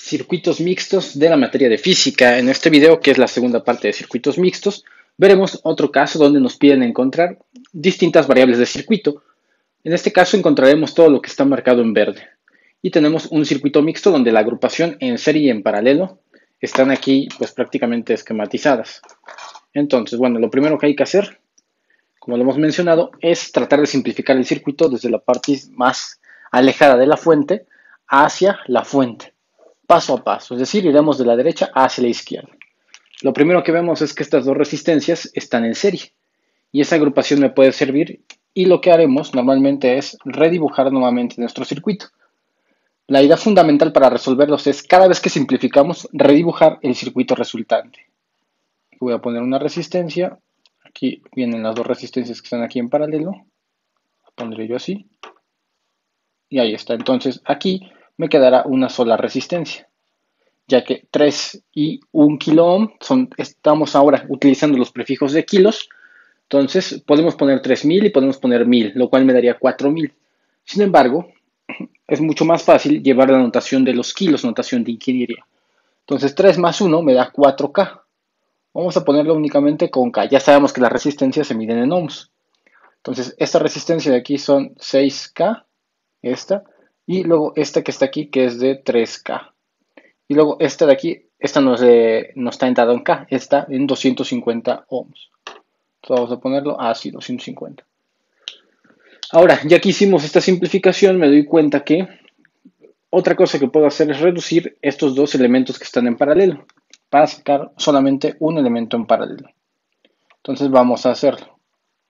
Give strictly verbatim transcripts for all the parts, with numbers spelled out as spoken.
circuitos mixtos de la materia de física. En este video, que es la segunda parte de circuitos mixtos, veremos otro caso donde nos piden encontrar distintas variables de circuito. En este caso encontraremos todo lo que está marcado en verde. Y tenemos un circuito mixto donde la agrupación en serie y en paralelo están aquí pues prácticamente esquematizadas. Entonces, bueno, lo primero que hay que hacer, como lo hemos mencionado, es tratar de simplificar el circuito desde la parte más alejada de la fuente hacia la fuente, paso a paso, es decir, iremos de la derecha hacia la izquierda. Lo primero que vemos es que estas dos resistencias están en serie y esa agrupación me puede servir, y lo que haremos normalmente es redibujar nuevamente nuestro circuito. La idea fundamental para resolverlos es, cada vez que simplificamos, redibujar el circuito resultante. Voy a poner una resistencia. Aquí vienen las dos resistencias que están aquí en paralelo. Lo pondré yo así. Y ahí está. Entonces aquí me quedará una sola resistencia, ya que tres y un kilo ohm son, estamos ahora utilizando los prefijos de kilos. Entonces podemos poner tres mil y podemos poner mil, lo cual me daría cuatro mil. Sin embargo, es mucho más fácil llevar la notación de los kilos, notación de ingeniería. Entonces tres más uno me da cuatro K. Vamos a ponerlo únicamente con K. Ya sabemos que las resistencias se miden en ohms. Entonces esta resistencia de aquí son seis K, esta, y luego esta que está aquí, que es de tres K. Y luego esta de aquí, esta no, es de, no está entrada en K, está en doscientos cincuenta ohms. Entonces vamos a ponerlo así, doscientos cincuenta. Ahora, ya que hicimos esta simplificación, me doy cuenta que otra cosa que puedo hacer es reducir estos dos elementos que están en paralelo para sacar solamente un elemento en paralelo. Entonces vamos a hacerlo.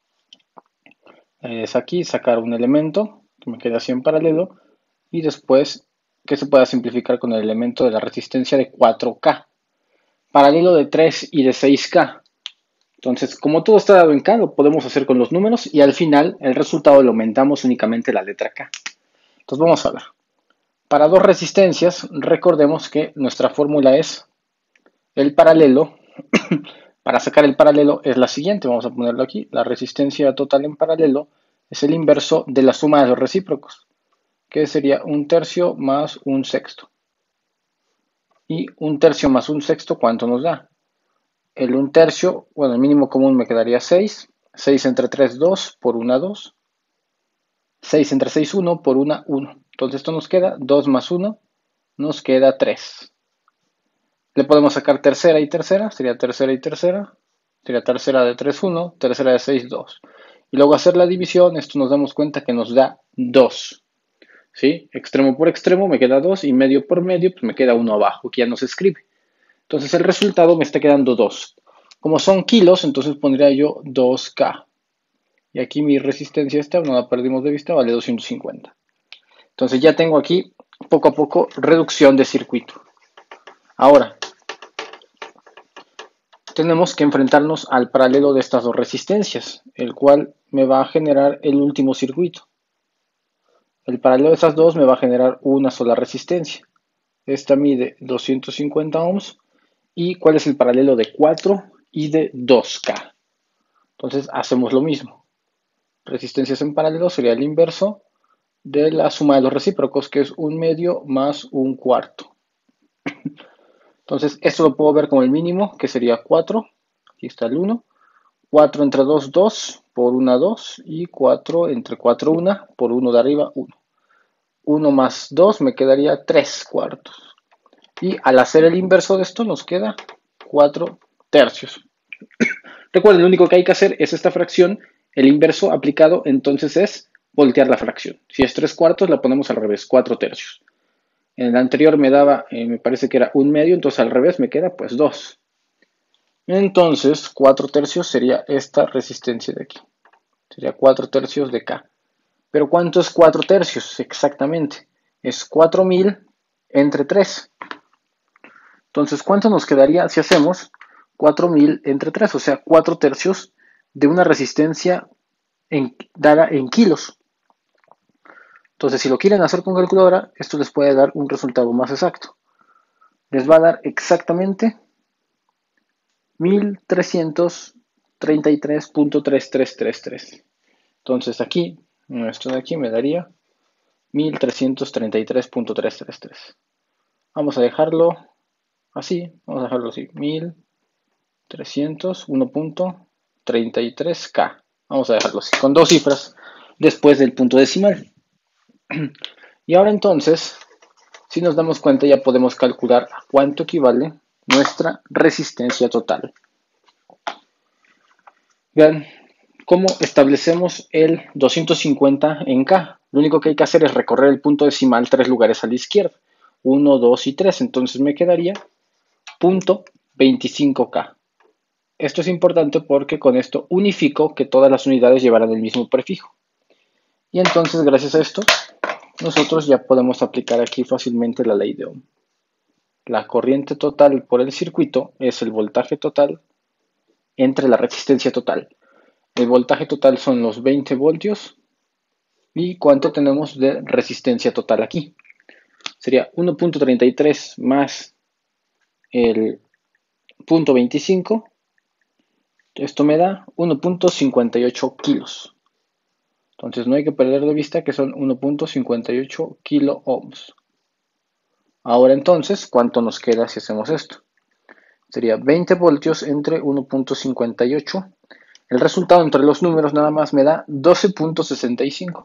Es aquí sacar un elemento que me quede así en paralelo y después que se pueda simplificar con el elemento de la resistencia de cuatro K, paralelo de tres y de seis K. Entonces, como todo está dado en K, lo podemos hacer con los números y al final el resultado lo aumentamos únicamente la letra K. Entonces vamos a ver. Para dos resistencias, recordemos que nuestra fórmula es el paralelo. Para sacar el paralelo es la siguiente, vamos a ponerlo aquí. La resistencia total en paralelo es el inverso de la suma de los recíprocos, que sería un tercio más un sexto. Y un tercio más un sexto, ¿cuánto nos da? El un tercio, bueno, el mínimo común me quedaría seis. seis entre tres, dos, por una, dos. seis entre seis, uno, por una, uno. Entonces esto nos queda dos más uno, nos queda tres. Le podemos sacar tercera y tercera, sería tercera y tercera. Sería tercera de tres, uno, tercera de seis, dos. Y luego hacer la división, esto nos damos cuenta que nos da dos. ¿Sí? Extremo por extremo me queda dos y medio por medio pues me queda uno abajo, que ya no se escribe. Entonces el resultado me está quedando dos. Como son kilos, entonces pondría yo dos K. Y aquí mi resistencia esta, no la perdimos de vista, vale doscientos cincuenta. Entonces ya tengo aquí poco a poco reducción de circuito. Ahora, tenemos que enfrentarnos al paralelo de estas dos resistencias, el cual me va a generar el último circuito. El paralelo de estas dos me va a generar una sola resistencia. Esta mide doscientos cincuenta ohms. ¿Y cuál es el paralelo de cuatro y de dos K? Entonces hacemos lo mismo. Resistencias en paralelo sería el inverso de la suma de los recíprocos, que es un medio más un cuarto. Entonces esto lo puedo ver como el mínimo, que sería cuatro. Aquí está el uno. cuatro entre dos, dos, por una, dos. Y cuatro entre cuatro, uno, por uno de arriba, uno. uno más dos me quedaría tres cuartos. Y al hacer el inverso de esto nos queda cuatro tercios. Recuerden, lo único que hay que hacer es esta fracción, el inverso aplicado, entonces es voltear la fracción. Si es tres cuartos, la ponemos al revés, cuatro tercios. En el anterior me daba, eh, me parece que era un medio, entonces al revés me queda pues dos. Entonces, cuatro tercios sería esta resistencia de aquí. Sería cuatro tercios de K. Pero ¿cuánto es cuatro tercios? Exactamente. Es cuatro mil entre tres. Entonces, ¿cuánto nos quedaría si hacemos cuatro mil entre tres? O sea, cuatro tercios de una resistencia en, dada en kilos. Entonces, si lo quieren hacer con calculadora, esto les puede dar un resultado más exacto. Les va a dar exactamente mil trescientos treinta y tres punto tres tres tres tres. Entonces aquí, esto de aquí me daría mil trescientos treinta y tres punto tres tres tres. Vamos a dejarlo así, vamos a dejarlo así, mil trescientos uno punto treinta y tres K. Vamos a dejarlo así, con dos cifras después del punto decimal. Y ahora entonces, si nos damos cuenta, ya podemos calcular a cuánto equivale nuestra resistencia total. Vean cómo establecemos el doscientos cincuenta en K. Lo único que hay que hacer es recorrer el punto decimal tres lugares a la izquierda. uno, dos y tres. Entonces me quedaría punto veinticinco K. Esto es importante porque con esto unifico que todas las unidades llevarán el mismo prefijo. Y entonces, gracias a esto, nosotros ya podemos aplicar aquí fácilmente la ley de Ohm. La corriente total por el circuito es el voltaje total entre la resistencia total. El voltaje total son los veinte voltios. ¿Y cuánto tenemos de resistencia total aquí? Sería uno punto treinta y tres más el punto veinticinco. Esto me da uno punto cincuenta y ocho kilos. Entonces no hay que perder de vista que son uno punto cincuenta y ocho kilo ohms. Ahora entonces, ¿cuánto nos queda si hacemos esto? Sería veinte voltios entre uno punto cincuenta y ocho. El resultado entre los números nada más me da doce punto sesenta y cinco.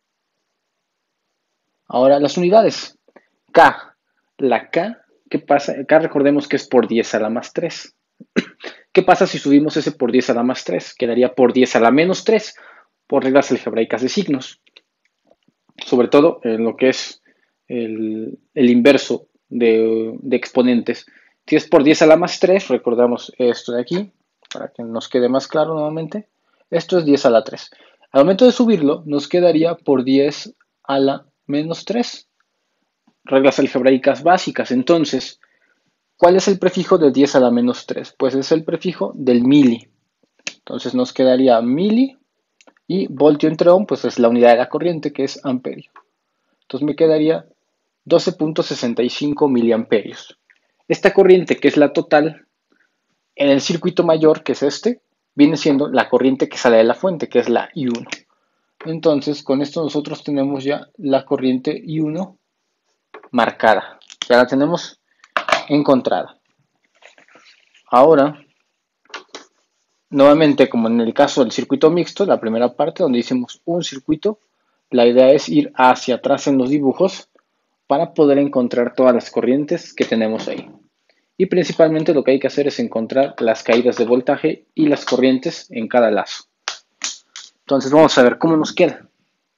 Ahora las unidades. K. La K, ¿qué pasa? K recordemos que es por diez a la más tres. ¿Qué pasa si subimos ese por diez a la más tres? Quedaría por diez a la menos tres por reglas algebraicas de signos. Sobre todo en lo que es el, el inverso de, de exponentes. Si es por diez a la más tres, recordamos esto de aquí, para que nos quede más claro nuevamente. Esto es diez a la tres. Al momento de subirlo, nos quedaría por diez a la menos tres. Reglas algebraicas básicas. Entonces, ¿cuál es el prefijo de diez a la menos tres? Pues es el prefijo del mili. Entonces nos quedaría mili y voltio entre ohm, pues es la unidad de la corriente, que es amperio. Entonces me quedaría doce punto sesenta y cinco miliamperios. Esta corriente, que es la total, en el circuito mayor, que es este, viene siendo la corriente que sale de la fuente, que es la I uno. Entonces, con esto nosotros tenemos ya la corriente I uno marcada. Ya la tenemos encontrada. Ahora, nuevamente, como en el caso del circuito mixto, la primera parte donde hicimos un circuito, la idea es ir hacia atrás en los dibujos para poder encontrar todas las corrientes que tenemos ahí. Y principalmente lo que hay que hacer es encontrar las caídas de voltaje y las corrientes en cada lazo. Entonces vamos a ver cómo nos queda.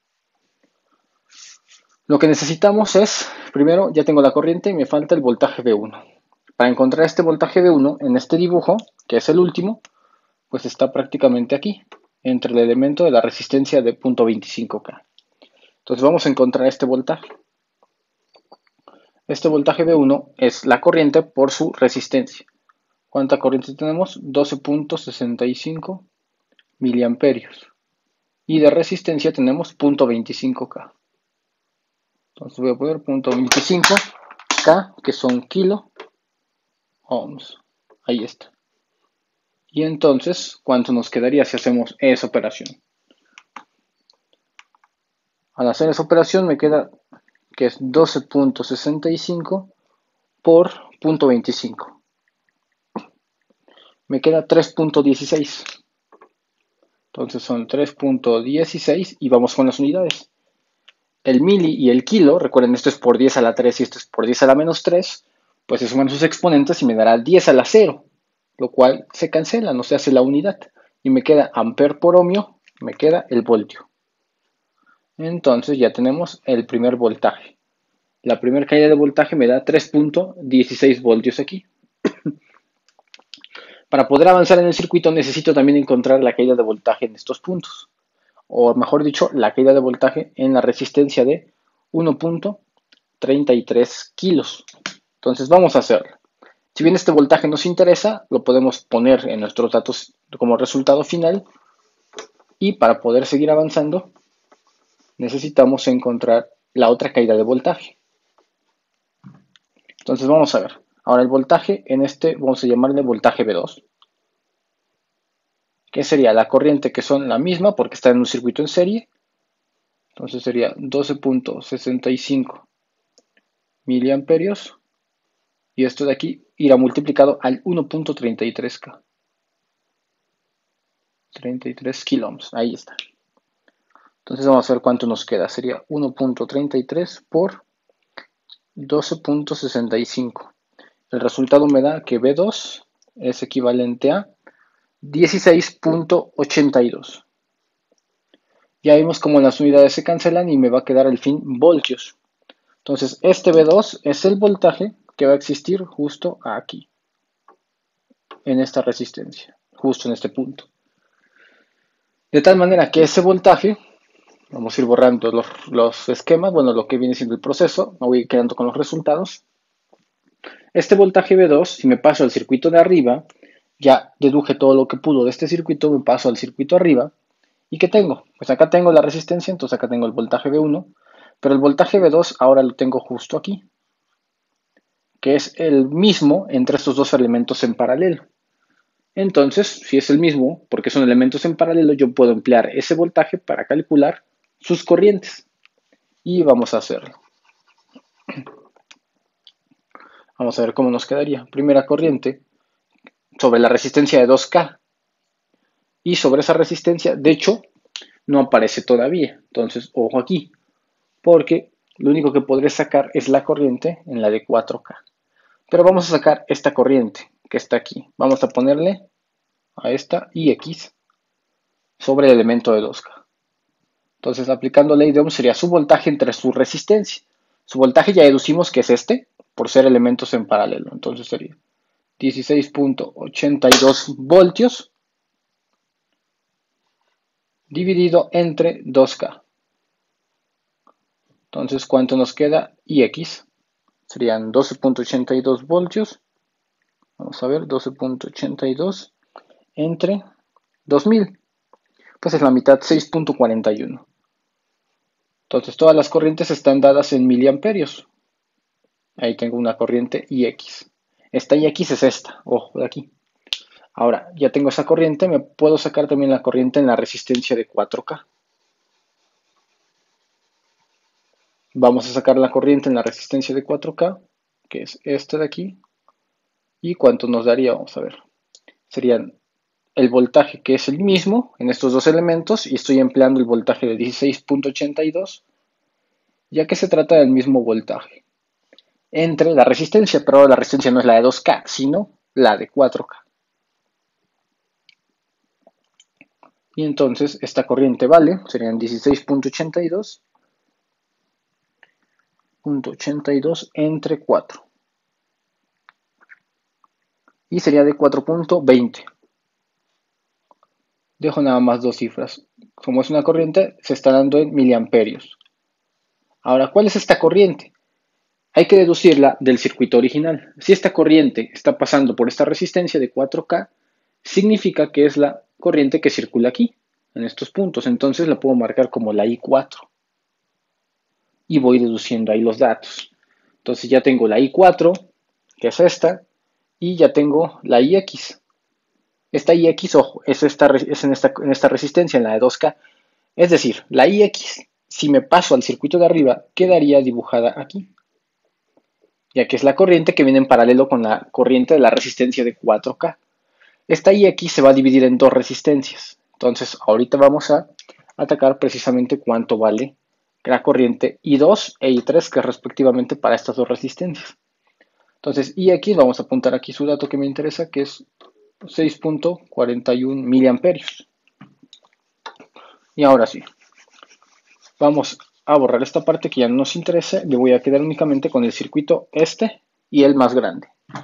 Lo que necesitamos es, primero ya tengo la corriente y me falta el voltaje V uno. Para encontrar este voltaje V uno en este dibujo, que es el último, pues está prácticamente aquí, entre el elemento de la resistencia de punto veinticinco K. Entonces vamos a encontrar este voltaje. Este voltaje V uno es la corriente por su resistencia. ¿Cuánta corriente tenemos? doce punto sesenta y cinco miliamperios. Y de resistencia tenemos punto veinticinco K. Entonces voy a poner punto veinticinco K, que son kilo ohms. Ahí está. Y entonces, ¿cuánto nos quedaría si hacemos esa operación? Al hacer esa operación me queda que es doce punto sesenta y cinco por punto veinticinco. Me queda tres punto dieciséis. Entonces son tres punto dieciséis y vamos con las unidades. El mili y el kilo, recuerden, esto es por diez a la tres y esto es por diez a la menos tres, pues se suman sus exponentes y me dará diez a la cero, lo cual se cancela, no se hace la unidad. Y me queda amper por ohmio, me queda el voltio. Entonces ya tenemos el primer voltaje. La primera caída de voltaje me da tres punto dieciséis voltios aquí. Para poder avanzar en el circuito necesito también encontrar la caída de voltaje en estos puntos. O mejor dicho, la caída de voltaje en la resistencia de uno punto treinta y tres kilos. Entonces vamos a hacerlo. Si bien este voltaje nos interesa, lo podemos poner en nuestros datos como resultado final. Y para poder seguir avanzando, necesitamos encontrar la otra caída de voltaje. Entonces vamos a ver. Ahora el voltaje en este vamos a llamarle voltaje V dos. Que sería la corriente, que son la misma porque está en un circuito en serie. Entonces sería doce punto sesenta y cinco miliamperios y esto de aquí irá multiplicado al uno punto treinta y tres K. treinta y tres kiloohms, ahí está. Entonces vamos a ver cuánto nos queda. Sería uno punto treinta y tres por doce punto sesenta y cinco. El resultado me da que B dos es equivalente a dieciséis punto ochenta y dos. Ya vimos cómo las unidades se cancelan y me va a quedar al fin voltios. Entonces este B dos es el voltaje que va a existir justo aquí, en esta resistencia, justo en este punto. De tal manera que ese voltaje, vamos a ir borrando los, los esquemas, bueno, lo que viene siendo el proceso, me voy quedando con los resultados. Este voltaje B dos, si me paso al circuito de arriba, ya deduje todo lo que pudo de este circuito, me paso al circuito arriba. ¿Y qué tengo? Pues acá tengo la resistencia, entonces acá tengo el voltaje B uno, pero el voltaje B dos ahora lo tengo justo aquí, que es el mismo entre estos dos elementos en paralelo. Entonces, si es el mismo, porque son elementos en paralelo, yo puedo emplear ese voltaje para calcular sus corrientes. Y vamos a hacerlo. Vamos a ver cómo nos quedaría. Primera corriente sobre la resistencia de dos K. Y sobre esa resistencia, de hecho, no aparece todavía. Entonces, ojo aquí, porque lo único que podré sacar es la corriente en la de cuatro K. Pero vamos a sacar esta corriente que está aquí. Vamos a ponerle a esta I X sobre el elemento de dos K. Entonces, aplicando ley de Ohm sería su voltaje entre su resistencia. Su voltaje ya deducimos que es este, por ser elementos en paralelo. Entonces sería dieciséis punto ochenta y dos voltios dividido entre dos K. Entonces, ¿cuánto nos queda? I X. Serían doce punto ochenta y dos voltios. Vamos a ver, doce punto ochenta y dos entre dos mil. Pues es la mitad, seis punto cuarenta y uno. Entonces, todas las corrientes están dadas en miliamperios. Ahí tengo una corriente I X. Esta I X es esta, ojo de aquí. Ahora, ya tengo esa corriente, me puedo sacar también la corriente en la resistencia de cuatro K. Vamos a sacar la corriente en la resistencia de cuatro K, que es esta de aquí. ¿Y cuánto nos daría? Vamos a ver. Serían el voltaje, que es el mismo en estos dos elementos, y estoy empleando el voltaje de dieciséis punto ochenta y dos, ya que se trata del mismo voltaje entre la resistencia, pero la resistencia no es la de dos K, sino la de cuatro K. Y entonces esta corriente vale, serían dieciséis punto ochenta y dos entre cuatro. Y sería de cuatro punto veinte. Dejo nada más dos cifras. Como es una corriente, se está dando en miliamperios. Ahora, ¿cuál es esta corriente? Hay que deducirla del circuito original. Si esta corriente está pasando por esta resistencia de cuatro K, significa que es la corriente que circula aquí, en estos puntos. Entonces la puedo marcar como la I cuatro. Y voy deduciendo ahí los datos. Entonces ya tengo la I cuatro, que es esta, y ya tengo la I X. Esta I X, ojo, es, esta, es en, esta, en esta resistencia, en la de dos K. Es decir, la I X, si me paso al circuito de arriba, quedaría dibujada aquí, ya que es la corriente que viene en paralelo con la corriente de la resistencia de cuatro K. Esta I X se va a dividir en dos resistencias. Entonces, ahorita vamos a atacar precisamente cuánto vale la corriente I dos e I tres, que es respectivamente para estas dos resistencias. Entonces, I X, vamos a apuntar aquí su dato que me interesa, que es seis punto cuarenta y uno miliamperios. Y ahora sí, vamos a borrar esta parte que ya no nos interesa. Le voy a quedar únicamente con el circuito este y el más grande.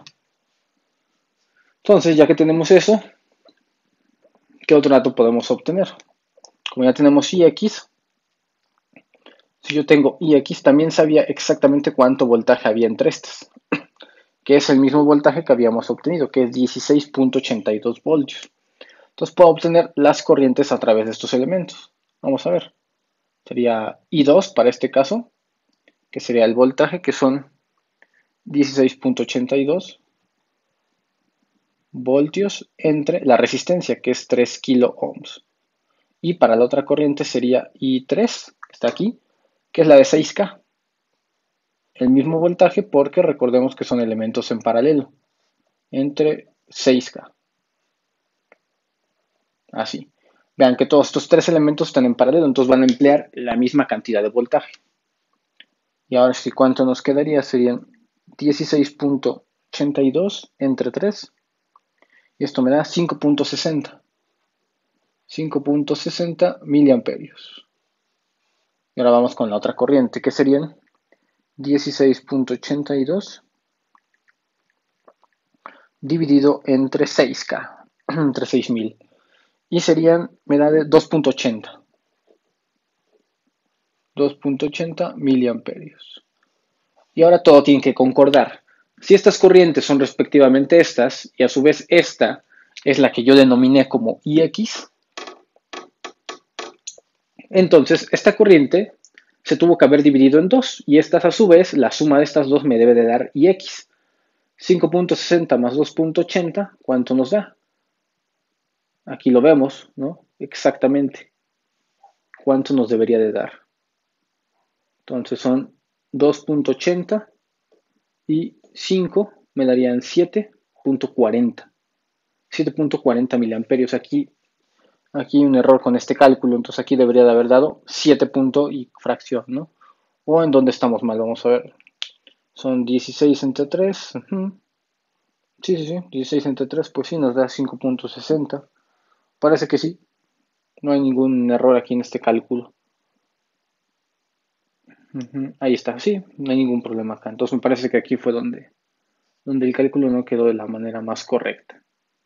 Entonces, ya que tenemos eso, ¿qué otro dato podemos obtener? Como ya tenemos I X, si yo tengo I X, también sabía exactamente cuánto voltaje había entre estas, que es el mismo voltaje que habíamos obtenido, que es dieciséis punto ochenta y dos voltios. Entonces puedo obtener las corrientes a través de estos elementos. Vamos a ver. Sería I dos para este caso, que sería el voltaje, que son dieciséis punto ochenta y dos voltios entre la resistencia, que es tres kiloohms. Y para la otra corriente sería I tres, que está aquí, que es la de seis K. el mismo voltaje porque recordemos que son elementos en paralelo, entre seis K. Así. Vean que todos estos tres elementos están en paralelo, entonces van a emplear la misma cantidad de voltaje. Y ahora sí, ¿cuánto nos quedaría? Serían dieciséis punto ochenta y dos entre tres. Y esto me da cinco punto sesenta. cinco punto sesenta miliamperios. Y ahora vamos con la otra corriente, que serían dieciséis punto ochenta y dos dividido entre seis K, entre seis mil. Y serían, me da de dos punto ochenta. dos punto ochenta miliamperios. Y ahora todo tiene que concordar. Si estas corrientes son respectivamente estas, y a su vez esta es la que yo denominé como I X, entonces esta corriente se tuvo que haber dividido en dos, y estas a su vez, la suma de estas dos me debe de dar I X. cinco punto sesenta más dos punto ochenta, ¿cuánto nos da? Aquí lo vemos, ¿no? Exactamente. ¿Cuánto nos debería de dar? Entonces son dos punto ochenta y cinco me darían siete punto cuarenta. siete punto cuarenta miliamperios. Aquí, aquí hay un error con este cálculo, entonces aquí debería de haber dado siete punto y fracción, ¿no? O en dónde estamos mal, vamos a ver. Son dieciséis entre tres. Uh-huh. Sí, sí, sí, dieciséis entre tres, pues sí, nos da cinco punto sesenta. Parece que sí. No hay ningún error aquí en este cálculo. Uh-huh. Ahí está, sí, no hay ningún problema acá. Entonces me parece que aquí fue donde, donde el cálculo no quedó de la manera más correcta.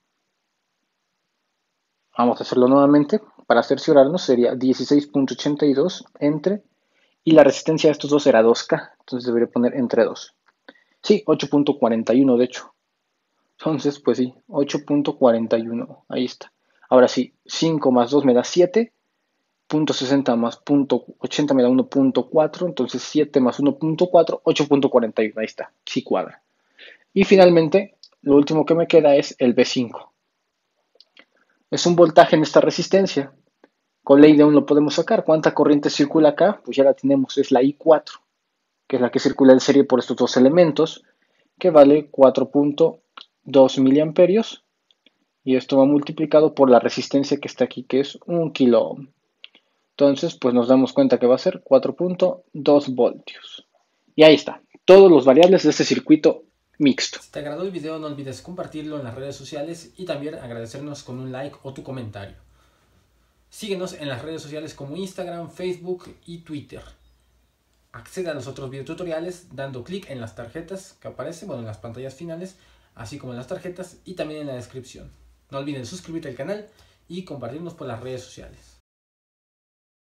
Vamos a hacerlo nuevamente. Para cerciorarnos sería dieciséis punto ochenta y dos entre, y la resistencia de estos dos era dos K, entonces debería poner entre dos. Sí, ocho punto cuarenta y uno de hecho. Entonces, pues sí, ocho punto cuarenta y uno, ahí está. Ahora sí, cinco más dos me da siete, punto sesenta más punto ochenta me da uno punto cuatro, entonces siete más uno punto cuatro, ocho punto cuarenta y uno, ahí está, sí cuadra. Y finalmente, lo último que me queda es el B cinco. Es un voltaje en esta resistencia. Con ley de Ohm lo podemos sacar. ¿Cuánta corriente circula acá? Pues ya la tenemos, es la I cuatro, que es la que circula en serie por estos dos elementos, que vale cuatro punto dos miliamperios. Y esto va multiplicado por la resistencia que está aquí, que es un kilo ohm. Entonces, pues nos damos cuenta que va a ser cuatro punto dos voltios. Y ahí está, todos los variables de este circuito mixto. Si te agradó el video, no olvides compartirlo en las redes sociales y también agradecernos con un like o tu comentario. Síguenos en las redes sociales como Instagram, Facebook y Twitter. Accede a los otros videotutoriales dando clic en las tarjetas que aparecen, bueno, en las pantallas finales, así como en las tarjetas y también en la descripción. No olviden suscribirte al canal y compartirnos por las redes sociales.